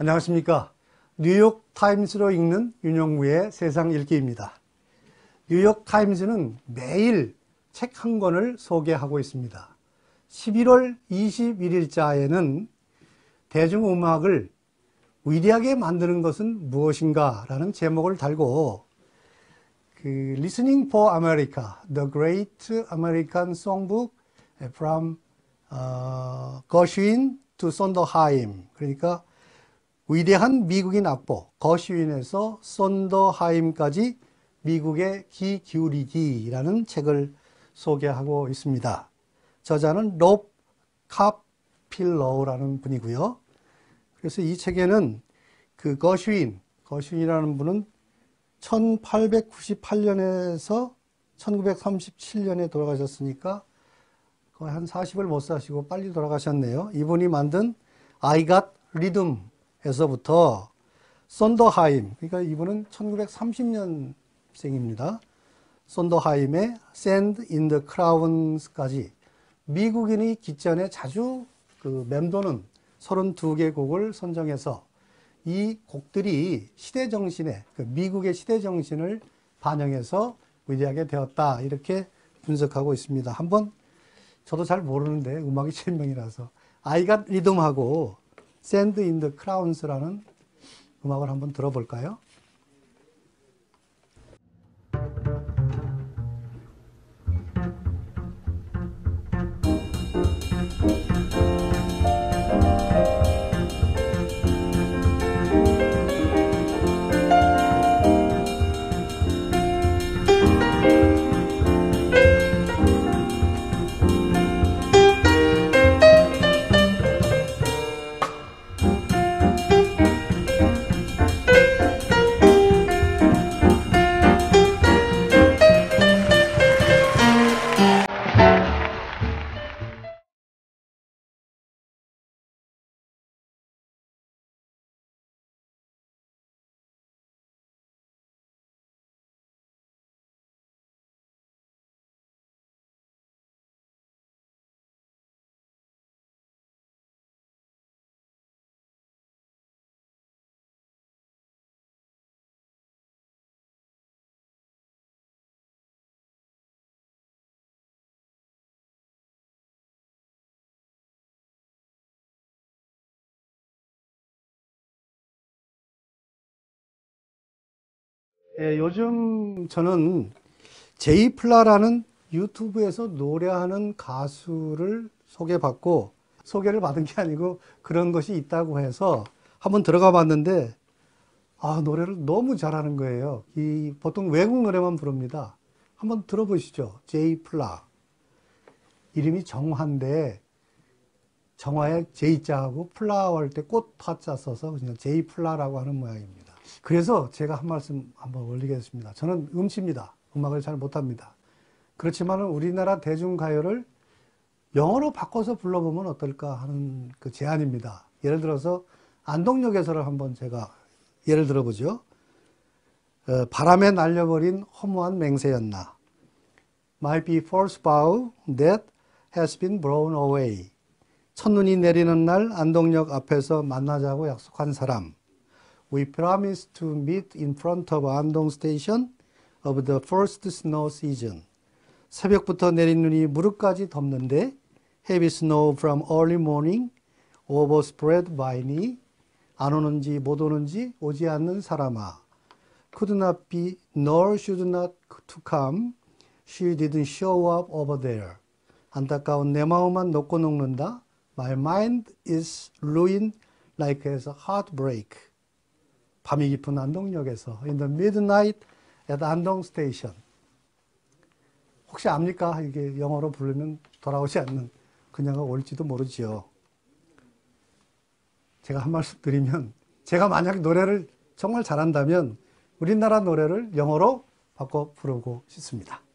안녕하십니까. 뉴욕 타임스로 읽는 윤영무의 세상 읽기입니다. 뉴욕 타임스는 매일 책 한 권을 소개하고 있습니다. 11월 21일자에는 대중음악을 위대하게 만드는 것은 무엇인가 라는 제목을 달고 Listening for America, The Great American Songbook from 거슈윈 to 손더하임, 그러니까 위대한 미국인 악보, 거슈윈에서 손더하임까지 미국의 귀 기울이기라는 책을 소개하고 있습니다. 저자는 롭 카필러우라는 분이고요. 그래서 이 책에는 그 거슈윈이라는 분은 1898년에서 1937년에 돌아가셨으니까 거의 한 40을 못 사시고 빨리 돌아가셨네요. 이분이 만든 I Got Rhythm에서부터 손더하임, 그러니까 이분은 1930년생입니다. 손더하임의 Sand in the Crowns까지 미국인이 기전에 자주 맴도는 32개 곡을 선정해서 이 곡들이 시대정신에, 미국의 시대정신을 반영해서 위대하게 되었다, 이렇게 분석하고 있습니다. 한번 저도 잘 모르는데 음악이 실명이라서 I Got Rhythm하고 Sand in the Crowns라는 음악을 한번 들어볼까요? 예, 요즘 저는 제이플라라는 유튜브에서 노래하는 가수를 소개받고, 소개를 받은 게 아니고 그런 것이 있다고 해서 한번 들어가 봤는데, 노래를 너무 잘하는 거예요. 보통 외국 노래만 부릅니다. 한번 들어보시죠. 제이플라. 이름이 정화인데, 정화에 제이자하고 플라워 할 때 꽃 파자 써서 그냥 제이플라라고 하는 모양입니다. 그래서 제가 한 말씀 한번 올리겠습니다. 저는 음치입니다. 음악을 잘 못합니다. 그렇지만 우리나라 대중가요를 영어로 바꿔서 불러보면 어떨까 하는 그 제안입니다. 예를 들어서 안동역에서를 한번 제가 예를 들어보죠. 바람에 날려버린 허무한 맹세였나. Might be false bough that has been blown away. 첫눈이 내리는 날 안동역 앞에서 만나자고 약속한 사람. We promised to meet in front of Andong Station of the first snow season. 새벽부터 내린 눈이 무릎까지 덮는데 heavy snow from early morning overspread by me. 안 오는지 못 오는지 오지 않는 사람아. Could not be nor should not to come. She didn't show up over there. 안타까운 내 마음만 녹고 녹는다. My mind is ruined like as a heartbreak. 밤이 깊은 안동역에서 In the midnight at 안동 station. 혹시 압니까? 이게 영어로 부르면 돌아오지 않는 그녀가 올지도 모르지요. 제가 한 말씀 드리면, 제가 만약 노래를 정말 잘한다면 우리나라 노래를 영어로 바꿔 부르고 싶습니다.